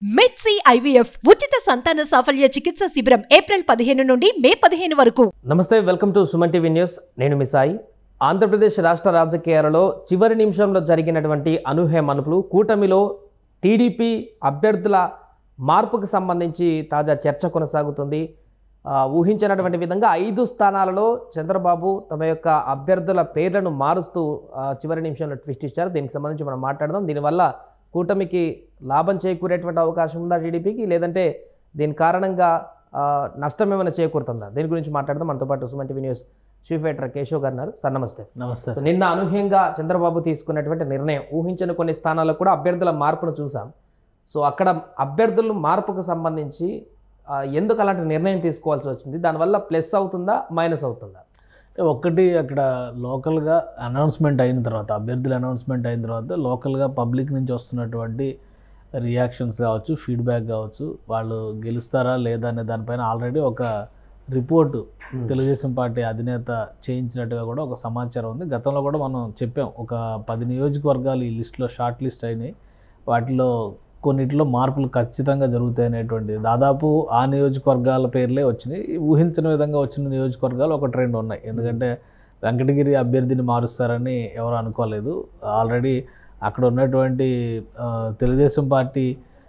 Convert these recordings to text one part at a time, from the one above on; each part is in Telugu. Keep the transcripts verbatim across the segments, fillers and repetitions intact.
మెడ్సీ ఐవీఎఫ్ ఉచిత సంతాన సాఫల్య చికిత్స శిబిరం ఏప్రిల్ పదిహేను నుండి మే పదిహేను వరకు. నమస్తే, welcome to Suman TV news. నేను మీ సాయి. ఆంధ్రప్రదేశ్ రాష్ట్ర రాజకీయాలలో చివరి నిమిషంలో జరిగినటువంటి అనూహ్య మలుపులు, కూటమిలో టీడీపీ అభ్యర్థుల మార్పుకు సంబంధించి తాజా చర్చ కొనసాగుతుంది. ఊహించినటువంటి విధంగా ఐదు స్థానాలలో చంద్రబాబు తమ యొక్క అభ్యర్థుల పేర్లను మారుస్తూ చివరి నిమిషంలో ట్విస్ట్ ఇచ్చారు. దీనికి సంబంధించి మనం మాట్లాడదాం. దీనివల్ల కూటమికి లాభం చేకూరేటువంటి అవకాశం ఉందా టీడీపీకి, లేదంటే దీని కారణంగా నష్టం ఏమైనా చేకూరుతుందా? దీని గురించి మాట్లాడదాం. మనతో పాటు Suman TV news chief editor Keshav గారు ఉన్నారు. సార్ నమస్తే. నమస్తే. నిన్న అనూహ్యంగా చంద్రబాబు తీసుకున్నటువంటి నిర్ణయం, ఊహించిన కొన్ని స్థానాల్లో కూడా అభ్యర్థుల మార్పును చూసాం. సో అక్కడ అభ్యర్థుల మార్పుకు సంబంధించి ఎందుకు అలాంటి నిర్ణయం తీసుకోవాల్సి వచ్చింది? దానివల్ల ప్లస్ అవుతుందా, మైనస్ అవుతుందా? ఒక్కటి, అక్కడ లోకల్గా అనౌన్స్మెంట్ అయిన తర్వాత, అభ్యర్థుల అనౌన్స్మెంట్ అయిన తర్వాత లోకల్గా పబ్లిక్ నుంచి వస్తున్నటువంటి రియాక్షన్స్ కావచ్చు, ఫీడ్బ్యాక్ కావచ్చు, వాళ్ళు గెలుస్తారా లేదా అనే దానిపైన ఆల్రెడీ ఒక రిపోర్టు తెలుగుదేశం పార్టీ అధినేత చేయించినట్టుగా కూడా ఒక సమాచారం ఉంది. గతంలో కూడా మనం చెప్పాం, ఒక పది నియోజకవర్గాలు ఈ లిస్టులో షార్ట్ లిస్ట్ అయినాయి. వాటిలో కొన్నిట్లో మార్పులు ఖచ్చితంగా జరుగుతాయి అనేటువంటి, దాదాపు ఆ నియోజకవర్గాల పేర్లే వచ్చినాయి. ఊహించిన విధంగా వచ్చిన నియోజకవర్గాలు ఒకటి రెండు ఉన్నాయి. ఎందుకంటే వెంకటగిరి అభ్యర్థిని మారుస్తారని ఎవరు అనుకోలేదు. ఆల్రెడీ అక్కడ ఉన్నటువంటి తెలుగుదేశం పార్టీ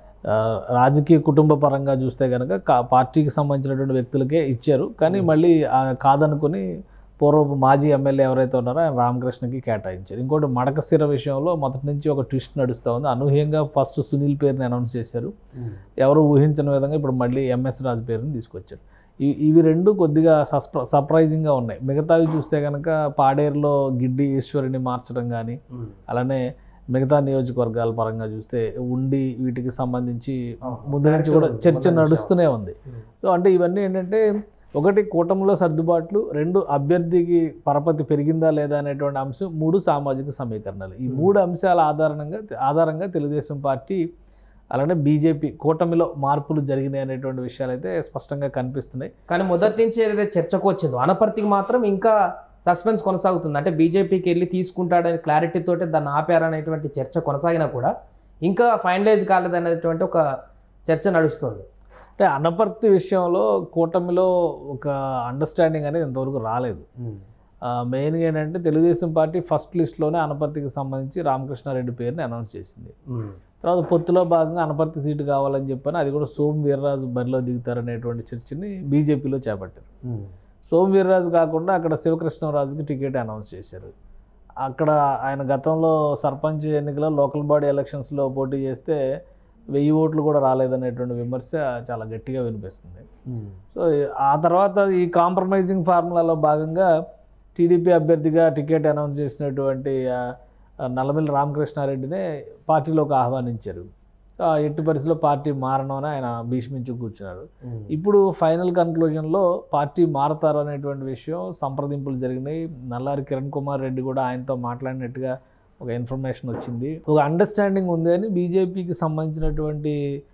రాజకీయ కుటుంబ పరంగా చూస్తే కనుక పార్టీకి సంబంధించినటువంటి వ్యక్తులకే ఇచ్చారు. కానీ మళ్ళీ కాదనుకుని పూర్వపు మాజీ ఎమ్మెల్యే ఎవరైతే ఉన్నారో ఆయన రామకృష్ణకి కేటాయించారు. ఇంకోటి మడకశిర విషయంలో మొదటి నుంచి ఒక ట్విస్ట్ నడుస్తూ ఉంది. అనూహ్యంగా ఫస్ట్ సునీల్ పేరుని అనౌన్స్ చేశారు. ఎవరు ఊహించిన విధంగా ఇప్పుడు మళ్ళీ ఎంఎస్ రాజు పేరుని తీసుకొచ్చారు. ఈ ఇవి రెండు కొద్దిగా సస్ప్ర సర్ప్రైజింగ్గా ఉన్నాయి. మిగతావి చూస్తే కనుక పాడేరులో గిడ్డి ఈశ్వరిని మార్చడం కానీ, అలానే మిగతా నియోజకవర్గాల పరంగా చూస్తే ఉండి వీటికి సంబంధించి ముందు నుంచి కూడా చర్చ నడుస్తూనే ఉంది. సో అంటే ఇవన్నీ ఏంటంటే, ఒకటి కూటమిలో సర్దుబాట్లు, రెండు అభ్యర్థికి పరపతి పెరిగిందా లేదా అనేటువంటి అంశం, మూడు సామాజిక సమీకరణాలు. ఈ మూడు అంశాల ఆధారంగా ఆధారంగా తెలుగుదేశం పార్టీ అలానే బీజేపీ కూటమిలో మార్పులు జరిగినాయి అనేటువంటి విషయాలు అయితే స్పష్టంగా కనిపిస్తున్నాయి. కానీ మొదటి నుంచి ఏదైతే చర్చకు వచ్చిందో అనపర్తికి మాత్రం ఇంకా సస్పెన్స్ కొనసాగుతుంది. అంటే బీజేపీకి వెళ్ళి తీసుకుంటాడని క్లారిటీతోటి దాన్ని ఆపారనేటువంటి చర్చ కొనసాగినా కూడా ఇంకా ఫైనలైజ్ కాలేదనేటువంటి ఒక చర్చ నడుస్తుంది. అంటే అనపర్తి విషయంలో కూటమిలో ఒక అండర్స్టాండింగ్ అనేది ఇంతవరకు రాలేదు. మెయిన్గా ఏంటంటే తెలుగుదేశం పార్టీ ఫస్ట్ లిస్ట్లోనే అనపర్తికి సంబంధించి రామకృష్ణారెడ్డి పేరుని అనౌన్స్ చేసింది. తర్వాత పొత్తులో భాగంగా అనపర్తి సీటు కావాలని చెప్పని అది కూడా సోము వీర్రాజు బరిలో దిగుతారనేటువంటి చర్చని బీజేపీలో చేపట్టారు. సోము వీర్రాజు కాకుండా అక్కడ శివకృష్ణరాజుకి టికెట్ అనౌన్స్ చేశారు. అక్కడ ఆయన గతంలో సర్పంచ్ ఎన్నికలో లోకల్ బాడీ ఎలక్షన్స్లో పోటీ చేస్తే వెయ్యి ఓట్లు కూడా రాలేదనేటువంటి విమర్శ చాలా గట్టిగా వినిపిస్తుంది. సో ఆ తర్వాత ఈ కాంప్రమైజింగ్ ఫార్ములాలో భాగంగా టీడీపీ అభ్యర్థిగా టికెట్ అనౌన్స్ చేసినటువంటి నల్లమిల్లి రామకృష్ణారెడ్డినే పార్టీలోకి ఆహ్వానించారు. సో ఎట్టి పరిస్థితుల్లో పార్టీ మారనని ఆయన భీష్మించి కూర్చున్నారు. ఇప్పుడు ఫైనల్ కన్క్లూజన్లో పార్టీ మారతారు అనేటువంటి విషయం సంప్రదింపులు జరిగినాయి. నల్లారి కిరణ్ కుమార్ రెడ్డి కూడా ఆయనతో మాట్లాడినట్టుగా ఒక ఇన్ఫర్మేషన్ వచ్చింది. ఒక అండర్స్టాండింగ్ ఉంది అని బీజేపీకి సంబంధించినటువంటి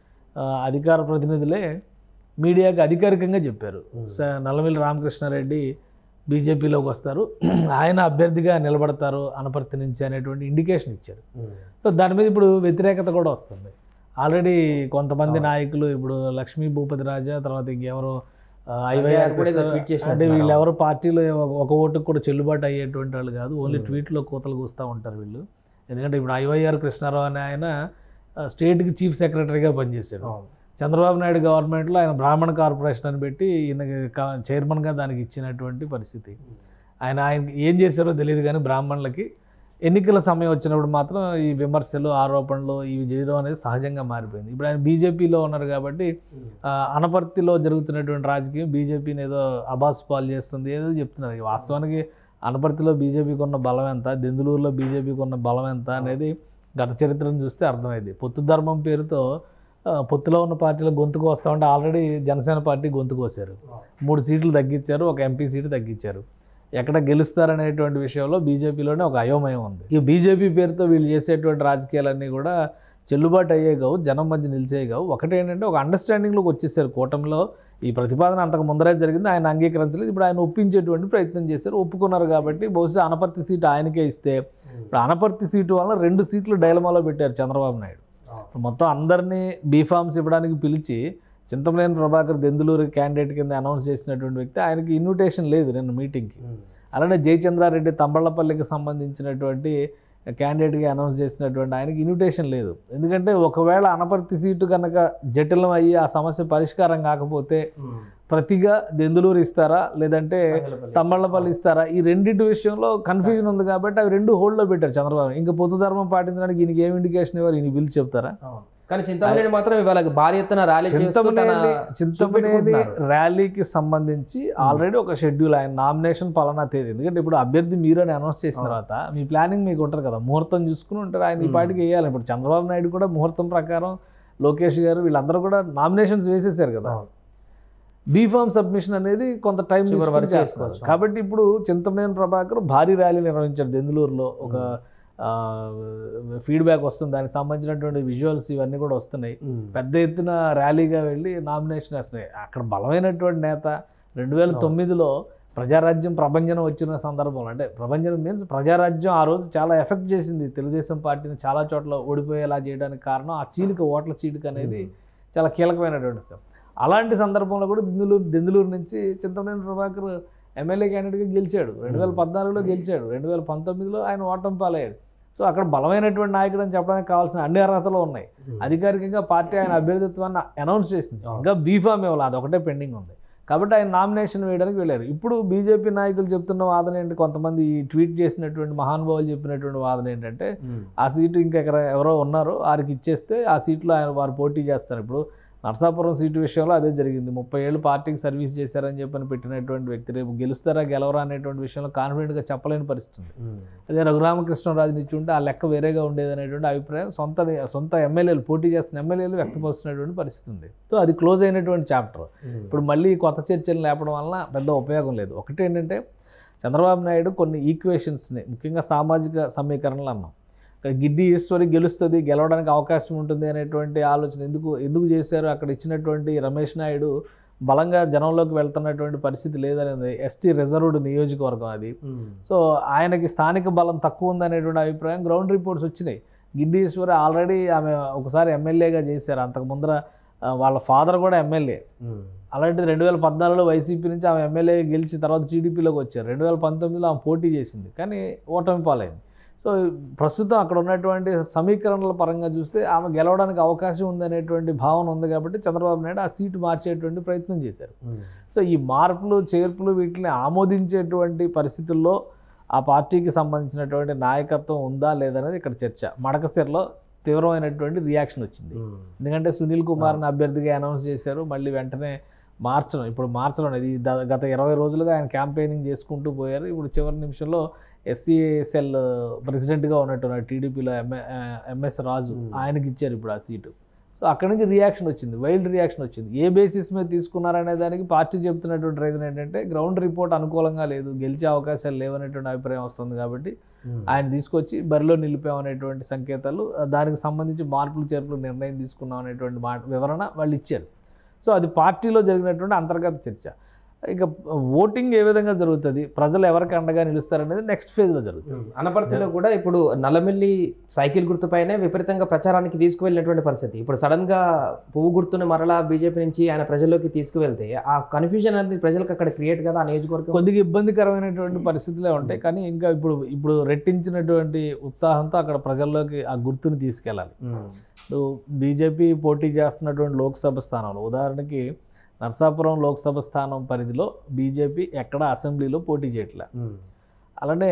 అధికార ప్రతినిధులే మీడియాకి అధికారికంగా చెప్పారు. నల్లమిల్లి రామకృష్ణారెడ్డి బీజేపీలోకి వస్తారు, ఆయన అభ్యర్థిగా నిలబడతారు అనపర్తి నుంచి అనేటువంటి ఇండికేషన్ ఇచ్చారు. సో దాని మీద ఇప్పుడు వ్యతిరేకత కూడా వస్తుంది. ఆల్రెడీ కొంతమంది నాయకులు, ఇప్పుడు లక్ష్మీ భూపతి రాజా, తర్వాత ఇంకెవరో ఐవైఆర్ అంటే వీళ్ళెవరో పార్టీలో ఒక ఓటుకు కూడా చెల్లుబాటు అయ్యేటువంటి వాళ్ళు కాదు, ఓన్లీ ట్వీట్లో కోతలు కూస్తూ ఉంటారు వీళ్ళు. ఎందుకంటే ఇప్పుడు ఐవైఆర్ కృష్ణారావు అనే ఆయన స్టేట్కి చీఫ్ సెక్రటరీగా పనిచేశాడు. చంద్రబాబు నాయుడు గవర్నమెంట్లో ఆయన బ్రాహ్మణ కార్పొరేషన్ అని పెట్టి ఈయన చైర్మన్గా దానికి ఇచ్చినటువంటి పరిస్థితి. ఆయన ఆయన ఏం చేశారో తెలియదు, కానీ బ్రాహ్మణులకి ఎన్నికల సమయం వచ్చినప్పుడు మాత్రం ఈ విమర్శలు, ఆరోపణలు ఇవి చేయడం అనేది సహజంగా మారిపోయింది. ఇప్పుడు ఆయన బీజేపీలో ఉన్నారు కాబట్టి అనపర్తిలో జరుగుతున్నటువంటి రాజకీయం బీజేపీని ఏదో అబాస్ పాలు చేస్తుంది ఏదో చెప్తున్నారు. వాస్తవానికి అనపర్తిలో బీజేపీకి ఉన్న బలం ఎంత, దెందులూరులో బీజేపీకి ఉన్న బలం ఎంత అనేది గత చరిత్రను చూస్తే అర్థమైంది. పొత్తు ధర్మం పేరుతో పొత్తులో ఉన్న పార్టీలో గొంతుకు వస్తూ ఉంటే ఆల్రెడీ జనసేన పార్టీ గొంతుకు కోసారు, మూడు సీట్లు తగ్గించారు, ఒక ఎంపీ సీటు తగ్గించారు. ఎక్కడ గెలుస్తారనేటువంటి విషయంలో బీజేపీలోనే ఒక అయోమయం ఉంది. ఈ బీజేపీ పేరుతో వీళ్ళు చేసేటువంటి రాజకీయాలన్నీ కూడా చెల్లుబాటు అయ్యే కావు, జనం మధ్య నిలిచే కావు. ఒకటేంటంటే ఒక అండర్స్టాండింగ్లోకి వచ్చేసారు. కూటమిలో ఈ ప్రతిపాదన అంతకు ముందరే జరిగింది, ఆయన అంగీకరించలేదు. ఇప్పుడు ఆయన ఒప్పించేటువంటి ప్రయత్నం చేశారు, ఒప్పుకున్నారు. కాబట్టి బహుశా అనపర్తి సీటు ఆయనకే ఇస్తే, ఇప్పుడు అనపర్తి సీటు వల్ల రెండు సీట్లు డైలమాలో పెట్టారు చంద్రబాబు నాయుడు. మొత్తం అందరినీ బీఫామ్స్ ఇవ్వడానికి పిలిచి చింతమనేని ప్రభాకర్ దెందులూరు క్యాండిడేట్ కింద అనౌన్స్ చేసినటువంటి వ్యక్తి, ఆయనకి ఇన్విటేషన్ లేదు నిన్న మీటింగ్కి. అలానే జయచంద్రారెడ్డి తంబళ్లపల్లికి సంబంధించినటువంటి క్యాండిడేట్గా అనౌన్స్ చేసినటువంటి ఆయనకి ఇన్విటేషన్ లేదు. ఎందుకంటే ఒకవేళ అనపర్తి సీటు కనుక జటిలం అయ్యి ఆ సమస్య పరిష్కారం కాకపోతే ప్రతిగా దెందులూరు ఇస్తారా లేదంటే తమ్మళ్ళపల్లి ఇస్తారా, ఈ రెండింటి విషయంలో కన్ఫ్యూజన్ ఉంది కాబట్టి అవి రెండు హోల్డ్లో పెట్టారు చంద్రబాబు. ఇంకా పొత్తు ధర్మం పాటించడానికి ఈయనకి ఏం ఇండికేషన్ ఇవ్వాలి, ఈయన పిలిచి చెప్తారా? కానీ చింతమనేని మాత్రం ఇవాళ భారీ ఎత్తున ర్యాలీ చింతమనేని ర్యాలీకి సంబంధించి ఆల్రెడీ ఒక షెడ్యూల్, ఆయన నామినేషన్ పలానా తేదీ. ఎందుకంటే ఇప్పుడు అభ్యర్థి మీరు అని అనౌన్స్ చేసిన తర్వాత మీ ప్లానింగ్ మీకు ఉంటుంది కదా, ముహూర్తం చూసుకుని ఉంటారు. ఆయన ఈ పాటికి వేయాలి. ఇప్పుడు చంద్రబాబు నాయుడు కూడా ముహూర్తం ప్రకారం, లోకేష్ గారు వీళ్ళందరూ కూడా నామినేషన్స్ వేసేసారు కదా. బీఫామ్ సబ్మిషన్ అనేది కొంత టైం వరకు చేస్తారు కాబట్టి ఇప్పుడు చింతమనేని ప్రభాకర్ భారీ ర్యాలీ నిర్వహించారు దెందులూరులో. ఒక ఫీడ్బ్యాక్ వస్తుంది, దానికి సంబంధించినటువంటి విజువల్స్ ఇవన్నీ కూడా వస్తున్నాయి. పెద్ద ఎత్తున ర్యాలీగా వెళ్ళి నామినేషన్ వేస్తున్నాయి. అక్కడ బలమైనటువంటి నేత రెండు వేల తొమ్మిదిలో ప్రజారాజ్యం ప్రభంజనం వచ్చిన సందర్భంలో, అంటే ప్రభంజనం మీన్స్ ప్రజారాజ్యం ఆ రోజు చాలా ఎఫెక్ట్ చేసింది తెలుగుదేశం పార్టీని, చాలా చోట్ల ఓడిపోయేలా చేయడానికి కారణం ఆ చీలిక, ఓట్ల చీలిక అనేది చాలా కీలకమైనటువంటి విషయం. అలాంటి సందర్భంలో కూడా దెందులూరు దెందులూరు నుంచి చింతమనేని ప్రభాకర్ ఎమ్మెల్యే క్యాండిడేట్గా గెలిచాడు. రెండు వేల పద్నాలుగులో గెలిచాడు. రెండు వేల పంతొమ్మిదిలో ఆయన ఓటమి పాలయ్యాడు. సో అక్కడ బలమైనటువంటి నాయకుడు అని చెప్పడానికి కావాల్సిన అన్ని అర్హతలు ఉన్నాయి. అధికారికంగా పార్టీ ఆయన అభ్యర్థిత్వాన్ని అనౌన్స్ చేసింది, ఇంకా బీఫామ్ ఇవ్వాలి, అదొకటే పెండింగ్ ఉంది. కాబట్టి ఆయన నామినేషన్ వేయడానికి వెళ్ళారు. ఇప్పుడు బీజేపీ నాయకులు చెప్తున్న వాదన ఏంటి, కొంతమంది ట్వీట్ చేసినటువంటి మహానుభావులు చెప్పినటువంటి వాదన ఏంటంటే ఆ సీటు ఇంకా ఎక్కడ ఎవరో ఉన్నారు వారికి ఇచ్చేస్తే ఆ సీట్లో ఆయన వారు పోటీ చేస్తారు. ఇప్పుడు నరసాపురం సీటు విషయంలో అదే జరిగింది. ముప్పై ఏళ్ళు పార్టీకి సర్వీస్ చేశారని చెప్పని పెట్టినటువంటి వ్యక్తి రేపు గెలుస్తారా గెలవరా అనేటువంటి విషయంలో కాన్ఫిడెంట్గా చెప్పలేని పరిస్థితి. అదే రఘురామకృష్ణరాజుని ఇచ్చి ఉంటే ఆ లెక్క వేరేగా ఉండేది అనేటువంటి అభిప్రాయం సొంత సొంత ఎమ్మెల్యేలు, పోటీ చేస్తున్న ఎమ్మెల్యేలు వ్యక్తపరుస్తున్నటువంటి పరిస్థితి ఉంది. సో అది క్లోజ్ అయినటువంటి చాప్టర్. ఇప్పుడు మళ్ళీ కొత్త చర్చలు లేపడం వలన పెద్ద ఉపయోగం లేదు. ఒకటి ఏంటంటే చంద్రబాబు నాయుడు కొన్ని ఈక్వేషన్స్ని, ముఖ్యంగా సామాజిక సమీకరణలు అన్నాం, గిడ్డి ఈశ్వరి గెలుస్తుంది, గెలవడానికి అవకాశం ఉంటుంది అనేటువంటి ఆలోచన ఎందుకు ఎందుకు చేశారు? అక్కడ ఇచ్చినటువంటి రమేష్ నాయుడు బలంగా జనంలోకి వెళ్తున్నటువంటి పరిస్థితి లేదనేది ఎస్టీ రిజర్వ్డ్ నియోజకవర్గం అది. సో ఆయనకి స్థానిక బలం తక్కువ ఉందనేటువంటి అభిప్రాయం గ్రౌండ్ రిపోర్ట్స్ వచ్చినాయి. గిడ్డి ఈశ్వరి ఆల్రెడీ ఆమె ఒకసారి ఎమ్మెల్యేగా చేశారు, అంతకు ముందర వాళ్ళ ఫాదర్ కూడా ఎమ్మెల్యే. అలాంటిది రెండు వేల పద్నాలుగులో వైసీపీ నుంచి ఆమె ఎమ్మెల్యే గెలిచి తర్వాత టీడీపీలోకి వచ్చారు. రెండు వేల పంతొమ్మిదిలో ఆమె పోటీ చేసింది కానీ ఓటమి పాలైంది. సో ప్రస్తుతం అక్కడ ఉన్నటువంటి సమీకరణల పరంగా చూస్తే ఆమె గెలవడానికి అవకాశం ఉందనేటువంటి భావన ఉంది కాబట్టి చంద్రబాబు నాయుడు ఆ సీటు మార్చేటువంటి ప్రయత్నం చేశారు. సో ఈ మార్పులు చేర్పులు వీటిని ఆమోదించేటువంటి పరిస్థితుల్లో ఆ పార్టీకి సంబంధించినటువంటి నాయకత్వం ఉందా లేదనేది ఇక్కడ చర్చ. మడకసిరలో తీవ్రమైనటువంటి రియాక్షన్ వచ్చింది. ఎందుకంటే సునీల్ కుమార్ని అభ్యర్థిగా అనౌన్స్ చేశారు, మళ్ళీ వెంటనే మార్చడం, ఇప్పుడు మార్చడం అనేది గత ఇరవై రోజులుగా ఆయన క్యాంపెయినింగ్ చేసుకుంటూ పోయారు. ఇప్పుడు చివరి నిమిషంలో ఎస్సీ సెల్ ప్రెసిడెంట్గా ఉన్నట్టున్నారు టీడీపీలో ఎంఏ ఎంఎస్ రాజు, ఆయనకి ఇచ్చారు ఇప్పుడు ఆ సీటు. సో అక్కడి నుంచి రియాక్షన్ వచ్చింది, వైల్డ్ రియాక్షన్ వచ్చింది. ఏ బేసిస్ మీద తీసుకున్నారనే దానికి పార్టీ చెప్తున్నటువంటి రీజన్ ఏంటంటే గ్రౌండ్ రిపోర్ట్ అనుకూలంగా లేదు, గెలిచే అవకాశాలు లేవనేటువంటి అభిప్రాయం వస్తుంది కాబట్టి ఆయన తీసుకొచ్చి బరిలో నిలిపామనేటువంటి సంకేతాలు, దానికి సంబంధించి మార్పులు చేర్పులు నిర్ణయం తీసుకున్నాం అనేటువంటి మాట వివరణ వాళ్ళు ఇచ్చారు. సో అది పార్టీలో జరిగినటువంటి అంతర్గత చర్చ. ఇక ఓటింగ్ ఏ విధంగా జరుగుతుంది, ప్రజలు ఎవరికి అండగా నిలుస్తారనేది నెక్స్ట్ ఫేజ్లో జరుగుతుంది. అనపర్తిలో కూడా ఇప్పుడు నల్లమిల్లి సైకిల్ గుర్తుపైనే విపరీతంగా ప్రచారానికి తీసుకువెళ్ళినటువంటి పరిస్థితి. ఇప్పుడు సడన్గా పువ్వు గుర్తుని మరలా బీజేపీ నుంచి ఆయన ప్రజల్లోకి తీసుకువెళ్తే ఆ కన్ఫ్యూజన్ అనేది ప్రజలకు అక్కడ క్రియేట్ కదా, ఆ నియోజకవర్గం కొద్దిగా ఇబ్బందికరమైనటువంటి పరిస్థితులే ఉంటాయి. కానీ ఇంకా ఇప్పుడు ఇప్పుడు రెట్టించినటువంటి ఉత్సాహంతో అక్కడ ప్రజల్లోకి ఆ గుర్తుని తీసుకెళ్ళాలి. ఇప్పుడు బీజేపీ పోటీ చేస్తున్నటువంటి లోక్సభ స్థానంలో ఉదాహరణకి నర్సాపురం లోక్సభ స్థానం పరిధిలో బీజేపీ ఎక్కడ అసెంబ్లీలో పోటీ చేయట్లే. అలానే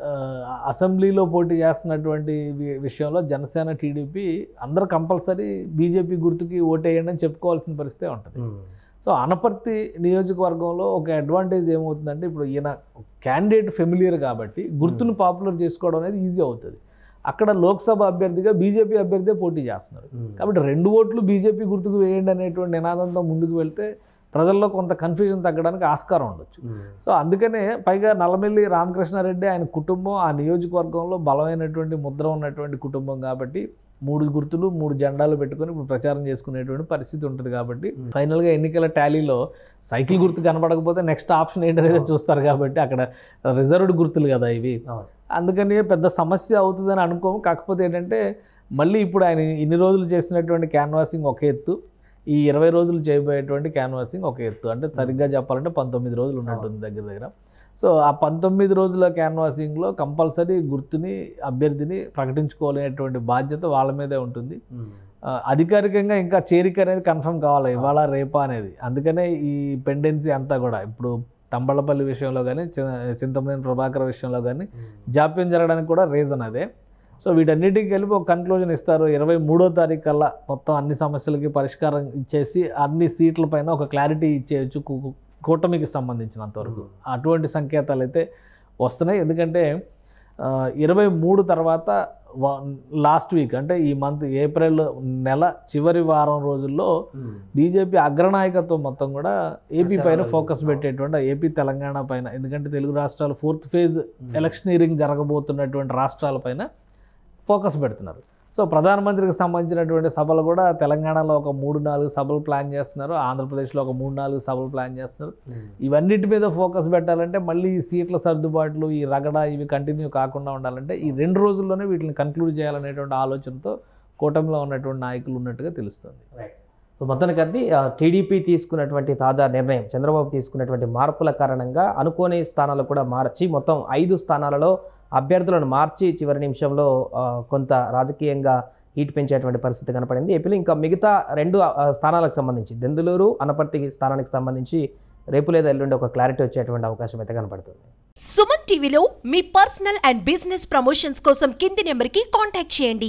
అసెంబ్లీలో పోటీ చేస్తున్నటువంటి విషయంలో జనసేన టీడీపీ అందరూ కంపల్సరీ బీజేపీ గుర్తుకి ఓటేయండి అని చెప్పుకోవాల్సిన పరిస్థితే ఉంటుంది. సో అనపర్తి నియోజకవర్గంలో ఒక అడ్వాంటేజ్ ఏమవుతుందంటే ఇప్పుడు ఈయన క్యాండిడేట్ ఫెమిలియర్ కాబట్టి గుర్తును పాపులర్ చేసుకోవడం అనేది ఈజీ అవుతుంది. అక్కడ లోక్సభ అభ్యర్థిగా బీజేపీ అభ్యర్థే పోటీ చేస్తున్నారు కాబట్టి రెండు ఓట్లు బీజేపీ గుర్తుకు వేయండి అనేటువంటి నినాదంతో ముందుకు వెళ్తే ప్రజల్లో కొంత కన్ఫ్యూజన్ తగ్గడానికి ఆస్కారం ఉండొచ్చు. సో అందుకనే పైగా నల్లమిల్లి రామకృష్ణారెడ్డి ఆయన కుటుంబం ఆ నియోజకవర్గంలో బలమైనటువంటి ముద్ర ఉన్నటువంటి కుటుంబం కాబట్టి మూడు గుర్తులు మూడు జెండాలు పెట్టుకొని ఇప్పుడు ప్రచారం చేసుకునేటువంటి పరిస్థితి ఉంటుంది. కాబట్టి ఫైనల్గా ఎన్నికల టాలీలో సైకిల్ గుర్తు కనపడకపోతే నెక్స్ట్ ఆప్షన్ ఏంటనేది చూస్తారు కాబట్టి అక్కడ రిజర్వ్డ్ గుర్తులు కదా ఇవి, అందుకని పెద్ద సమస్య అవుతుందని అనుకోము. కాకపోతే ఏంటంటే మళ్ళీ ఇప్పుడు ఆయన ఇన్ని రోజులు చేసినటువంటి క్యాన్వాసింగ్ ఒక ఎత్తు, ఈ ఇరవై రోజులు చేయబోయేటువంటి క్యాన్వాసింగ్ ఒక ఎత్తు. అంటే సరిగ్గా చెప్పాలంటే పంతొమ్మిది రోజులు ఉన్నట్టుంది దగ్గర దగ్గర. సో ఆ పంతొమ్మిది రోజుల క్యాన్వాసింగ్లో కంపల్సరీ గుర్తుని, అభ్యర్థిని ప్రకటించుకోలేనటువంటి బాధ్యత వాళ్ళ మీదే ఉంటుంది. అధికారికంగా ఇంకా చేరిక అనేది కన్ఫర్మ్ కావాలి, ఇవాళ రేపా అనేది. అందుకనే ఈ పెండెన్సీ అంతా కూడా ఇప్పుడు తంబళ్ళపల్లి విషయంలో కానీ, చింతమనేని ప్రభాకర్ విషయంలో కానీ జాప్యం జరగడానికి కూడా రీజన్ అదే. సో వీటన్నిటికి కలిపి ఒక కన్క్లూజన్ ఇస్తారు. ఇరవై మూడో తారీఖు కల్లా మొత్తం అన్ని సమస్యలకి పరిష్కారం ఇచ్చేసి అన్ని సీట్ల పైన ఒక క్లారిటీ ఇచ్చేయచ్చు కూటమికి సంబంధించినంతవరకు. అటువంటి సంకేతాలు అయితే వస్తున్నాయి. ఎందుకంటే ఇరవై మూడు తర్వాత లాస్ట్ వీక్ అంటే ఈ మంత్ ఏప్రిల్ నెల చివరి వారం రోజుల్లో బీజేపీ అగ్రనాయకత్వం మొత్తం కూడా ఏపీ పైన ఫోకస్ పెట్టేటువంటి, ఏపీ తెలంగాణ పైన, ఎందుకంటే తెలుగు రాష్ట్రాలు ఫోర్త్ ఫేజ్ ఎలక్షనీరింగ్ జరగబోతున్నటువంటి రాష్ట్రాల పైన ఫోకస్ పెడుతున్నారు. సో ప్రధానమంత్రికి సంబంధించినటువంటి సభలు కూడా తెలంగాణలో ఒక మూడు నాలుగు సభలు ప్లాన్ చేస్తున్నారు, ఆంధ్రప్రదేశ్లో ఒక మూడు నాలుగు సభలు ప్లాన్ చేస్తున్నారు. ఇవన్నిటి మీద ఫోకస్ పెట్టాలంటే, మళ్ళీ ఈ సీట్ల సర్దుబాట్లు, ఈ రగడ ఇవి కంటిన్యూ కాకుండా ఉండాలంటే ఈ రెండు రోజుల్లోనే వీటిని కన్క్లూడ్ చేయాలనేటువంటి ఆలోచనతో కూటమిలో ఉన్నటువంటి నాయకులు ఉన్నట్టుగా తెలుస్తుంది. సో మొత్తానికి అది టీడీపీ తీసుకున్నటువంటి తాజా నిర్ణయం, చంద్రబాబు తీసుకున్నటువంటి మార్పుల కారణంగా అనుకోని స్థానాలు కూడా మార్చి మొత్తం ఐదు స్థానాలలో అభ్యర్థులను మార్చి చివరి నిమిషంలో కొంత రాజకీయంగా హీట్ పెంచేటువంటి పరిస్థితి కనపడింది ఏపీలో. ఇంకా మిగతా రెండు స్థానాలకు సంబంధించి దెందులూరు, అనపర్తి స్థానానికి సంబంధించి రేపు లేదా ఎల్లుండి ఒక క్లారిటీ వచ్చేటువంటి అవకాశం అయితే కనపడుతుంది. సుమన్ టీవీలో మీ పర్సనల్ అండ్ బిజినెస్ ప్రమోషన్స్ కోసం కింది నెంబర్కి కాంటాక్ట్ చేయండి.